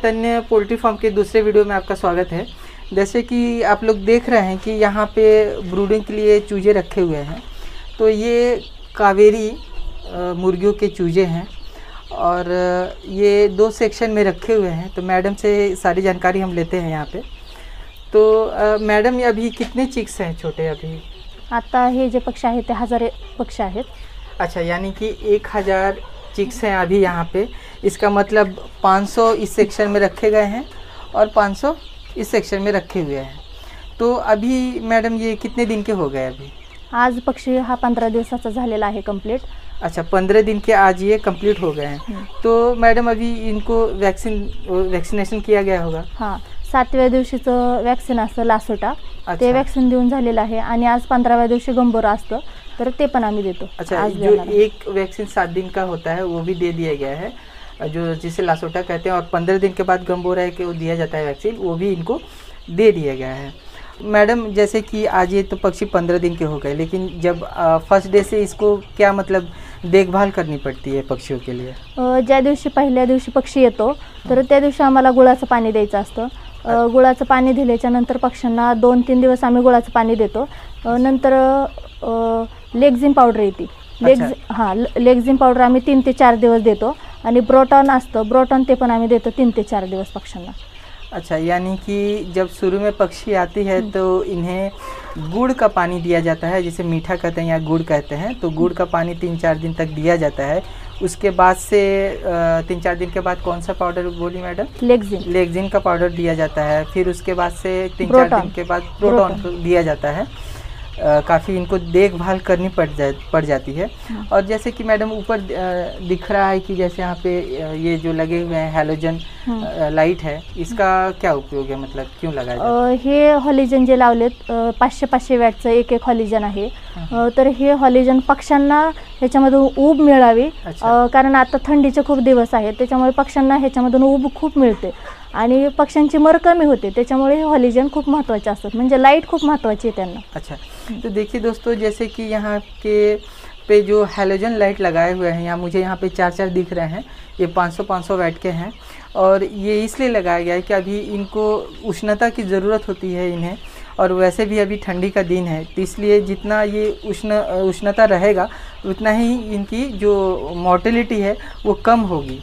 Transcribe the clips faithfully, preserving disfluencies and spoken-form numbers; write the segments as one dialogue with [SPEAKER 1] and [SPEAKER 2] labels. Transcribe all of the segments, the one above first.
[SPEAKER 1] चैतन्य poultry form के दूसरे video में आपका स्वागत है। जैसे कि आप लोग देख रहे हैं कि यहाँ पे ब्रूडिंग के लिए चूजे रखे हुए हैं। तो ये कावेरी मुर्गियों के चूजे हैं और ये दो सेक्शन में रखे हुए हैं। तो मैडम से सारी जानकारी हम लेते हैं यहाँ पे। तो मैडम, ये अभी कितने चिक्स हैं छोटे अभी?
[SPEAKER 2] आता हे जे पक्षी आहेत ते हजार पक्षी आहेत।
[SPEAKER 1] अच्छा, यानी कि एक हज़ार चिक्स हैं अभी यहाँ पे। इसका मतलब पाँच सौ इस सेक्शन में रखे गए हैं और पाँच सौ इस सेक्शन में रखे हुए हैं। तो अभी मैडम ये कितने दिन के हो गए अभी?
[SPEAKER 2] आज पक्षी हा पंधरा दिवसाचा झालेला आहे कंप्लीट।
[SPEAKER 1] अच्छा, पंद्रह दिन के आज ये कंप्लीट हो गए हैं। तो मैडम अभी इनको वैक्सीन वैक्सीनेशन किया गया होगा?
[SPEAKER 2] हाँ, सातव्या दिवशीचं वॅक्सिन असतं लासोटा, ते वॅक्सिन देऊन झालेलं आहे आणि आज पंधराव्या दिवशी गंभोरा असतं तर ते पण आम्ही देतो।
[SPEAKER 1] अच्छा, आज जो एक वैक्सीन सात दिन का होता है वो भी दे दिया गया है, जो जिसे लासोटा कहते हैं, और पंद्रह दिन के बाद गंभोरा है कि वो दिया जाता है वैक्सीन, वो भी इनको दे दिया गया है। मैडम, जैसे कि आज ये तो पक्षी पंद्रह दिन के हो गए, लेकिन जब फर्स्ट डे से इसको क्या मतलब देखभाल करनी पड़ती है पक्षियों के लिए?
[SPEAKER 2] ज्या दिवशी पहिल्या दिवशी पक्षी येतो तर त्या दिवशी आम्हाला गुळाचं पाणी द्यायचं असतं। गुळाचं पाणी दिल्याच्या नंतर पक्ष्यांना दोन तीन दिवस आम्ही गुळाचं पाणी देतो। नंतर लेक्झिन पावडर येते, लेक्झ हां लेक्झिन पावडर आम्ही तीन ते चार दिवस देतो आणि ब्रोटॉन असतं, ब्रोटॉन ते पण आम्ही देतो तीन ते चार दिवस पक्ष्यांना।
[SPEAKER 1] अच्छा, यानी कि जब शुरू में पक्षी आती है तो इन्हें गुड़ का पानी दिया जाता है, जिसे मीठा कहते हैं या गुड़ कहते हैं। तो गुड़ का पानी तीन चार दिन तक दिया जाता है। उसके बाद से तीन चार दिन के बाद कौन सा पाउडर बोली मैडम?
[SPEAKER 2] लेक्झिन
[SPEAKER 1] लेक्झिन का पाउडर दिया जाता है। फिर उसके बाद से तीन चार दिन के बाद प्रोटॉन दिया जाता है। काफ़ी इनको देखभाल करनी पड़ जा पड़ जाती है। और जैसे कि मैडम ऊपर दिख रहा है कि जैसे यहाँ पे ये जो लगे हुए हैं हैलोजन लाइट है, इसका क्या उपयोग है, मतलब क्यों लगाया जाता है?
[SPEAKER 2] हे हॉलिजन जे लावलेत पाचशे पाचशे वॅटचं एक एक हॉलिजन आहे। तर हे हॉलिजन पक्ष्यांना ह्याच्यामधून ऊब मिळावी, कारण आता थंडीचे खूप दिवस आहेत, त्याच्यामुळे पक्ष्यांना ह्याच्यामधून ऊब खूप मिळते आणि पक्ष्यांची मर कमी होते, त्याच्यामुळे हे हॉलिजन खूप महत्त्वाचे असतात, म्हणजे लाईट खूप महत्त्वाची आहे त्यांना।
[SPEAKER 1] अच्छा, तो देखिए दोस्तों, जैसे कि यहाँ के पे जो हैलोजन लाइट लगाए हुए हैं, यहाँ मुझे यहाँ पे चार चार दिख रहे हैं, ये पाँच सौ पाँच सौ वैट के हैं। और ये इसलिए लगाया गया है कि अभी इनको उष्णता की ज़रूरत होती है इन्हें, और वैसे भी अभी ठंडी का दिन है, तो इसलिए जितना ये उष्ण उष्णता रहेगा उतना ही इनकी जो मॉर्टेलिटी है वो कम होगी।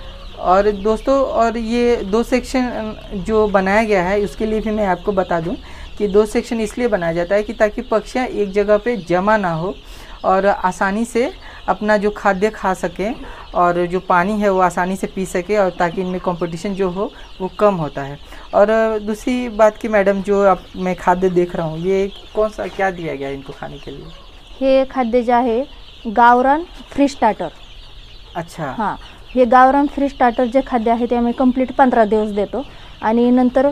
[SPEAKER 1] और दोस्तों, और ये दो सेक्शन जो बनाया गया है उसके लिए भी मैं आपको बता दूं कि दो सेक्शन इसलिए बनाया जाता है कि ताकि पक्षियाँ एक जगह पे जमा ना हो और आसानी से अपना जो खाद्य खा सकें और जो पानी है वो आसानी से पी सके, और ताकि इनमें कंपटीशन जो हो वो कम होता है। और दूसरी बात कि मैडम, जो आप मैं खाद्य देख रहा हूँ, ये कौन सा क्या दिया गया है इनको खाने के लिए?
[SPEAKER 2] हे खाद्य जे आहे गावरान फ्री स्टार्टर।
[SPEAKER 1] अच्छा,
[SPEAKER 2] हां, हे गावरान फ्री स्टार्टर जे खाद्य आहे ते आम्ही कंप्लीट पंधरा दिवस देतो आणि नंतर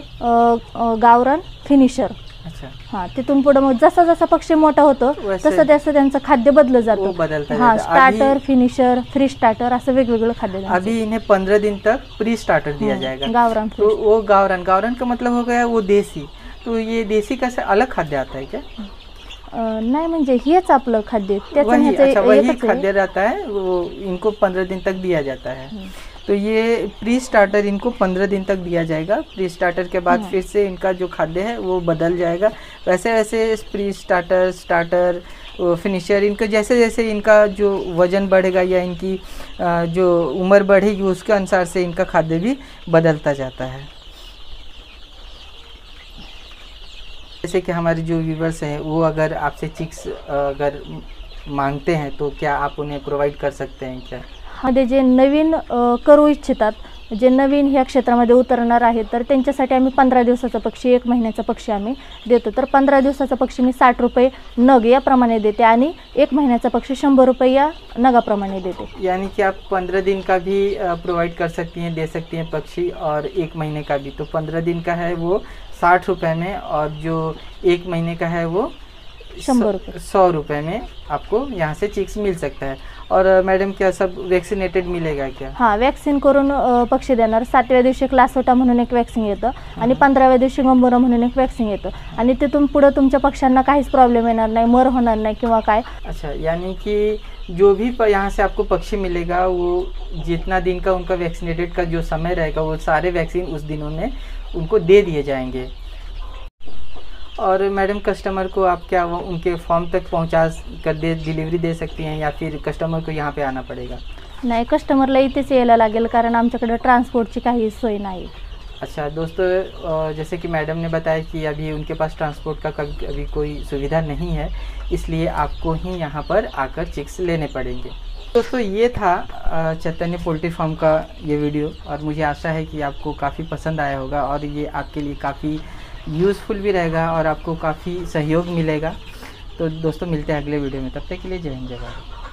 [SPEAKER 2] गावरान फिनिशर।
[SPEAKER 1] अच्छा,
[SPEAKER 2] हां, तिथून पुढे मग जसा जसा पक्षी मोठा होतो तसं तसं त्यांचं खाद्य बदललं जातं। हां, स्टार्टर, फिनिशर, फ्री स्टार्टर असं वेगवेगळं खाद्य।
[SPEAKER 1] अभी इन्हें पंद्रह दिन तक प्री स्टार्टर दिया जाएगा,
[SPEAKER 2] गावरान।
[SPEAKER 1] तो वो गावरान गावरान का मतलब हो गया वो देसी। तो ये देसी का से अलग खाद्य आता है क्या?
[SPEAKER 2] नहीं, म्हणजे हेच आपलं खाद्य,
[SPEAKER 1] वही, अच्छा, वही खाद्य रहता है, वो इनको पंद्रह दिन तक दिया जाता है। तो ये प्री स्टार्टर इनको पंद्रह दिन तक दिया जाएगा। प्री स्टार्टर के बाद फिर से इनका जो खाद्य है वो बदल जाएगा। वैसे वैसे प्री स्टार्टर, स्टार्टर, फिनिशर, इनको जैसे जैसे इनका जो वज़न बढ़ेगा या इनकी जो उम्र बढ़ेगी उसके अनुसार से इनका खाद्य भी बदलता जाता है। जैसे कि हमारे जो व्यूवर्स हैं वो अगर आपसे चिक्स अगर मांगते हैं तो क्या आप उन्हें प्रोवाइड कर सकते हैं क्या?
[SPEAKER 2] मध्ये जे नवीन करू इच्छितात, जे नवीन ह्या क्षेत्रामध्ये उतरणार आहेत, तर त्यांच्यासाठी आम्ही पंधरा दिवसाचा पक्षी, एक महिन्याचा पक्षी आम्ही देतो। तर पंधरा दिवसाचा पक्षी मी साठ रुपये नग याप्रमाणे देते आणि एक महिन्याचा पक्षी शंभर रुपये या नगाप्रमाणे देते।
[SPEAKER 1] यानी कि आप पंद्रह दिन का भी प्रोवाइड कर सकती हैं, दे सकती हैं पक्षी, और एक महीने का भी। तो पंद्रह दिन का है वो साठ रुपये में, और जो एक महीने का है वो
[SPEAKER 2] शंभर रुपये
[SPEAKER 1] सौ रुपये में आपको यहाँ से चिक्स मिल सकता है। और मैडम क्या सब वॅक्सिनेटेड मिलेगा क्या?
[SPEAKER 2] हां, वॅक्सिन करून अ, पक्षी देणार। सातव्या दिवशी क्लासोटा म्हणून एक वॅक्सिन येतं आणि पंधराव्या दिवशी गंभोरा म्हणून एक वॅक्सिन येतं आणि तिथून पुढे तुमच्या पक्ष्यांना काहीच प्रॉब्लेम येणार नाही, मर होणार नाही किंवा काय।
[SPEAKER 1] अच्छा, यानी कि जो भी प- यहाँ से आपको पक्षी मिलेगा वो जितना दिन का उनका वैक्सीनेटेड का जो समय रहेगा वो सारे वैक्सीन उस दिनों में उनको दे दिए जाएंगे। और मैडम कस्टमर को आप क्या वो उनके फॉर्म तक पहुँचा कर दे डिलीवरी दे सकती हैं या फिर कस्टमर को यहाँ पे आना पड़ेगा?
[SPEAKER 2] नाही, कस्टमरला इथेच यायला लागेल कारण आमच्याकडे ट्रान्सपोर्टची काही सोय नाही।
[SPEAKER 1] अच्छा दोस्तों, अ, जैसे कि मैडम ने बताया कि अभी उनके पास ट्रांसपोर्ट का कभी अभी कोई सुविधा नहीं है, इसलिए आपको ही यहाँ पर आकर चिक्स लेने पड़ेंगे। दोस्तों ये था अ, चैतन्य पोल्ट्री फार्म का ये वीडियो और मुझे आशा है कि आपको काफ़ी पसंद आया होगा और ये आपके लिए काफ़ी यूज़फुल भी रहेगा और आपको काफ़ी सहयोग मिलेगा। तो दोस्तों मिलते हैं अगले वीडियो में, तब तक के लिए जय हिंद जय भारत।